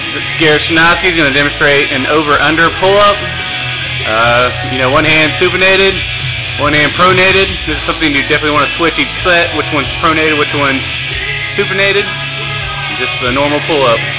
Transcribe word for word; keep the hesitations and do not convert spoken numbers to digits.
Garrett Shinowski is going to demonstrate an over-under pull-up. Uh, you know, one hand supinated, one hand pronated. This is something you definitely want to switch each set, which one's pronated, which one's supinated. Just a normal pull-up.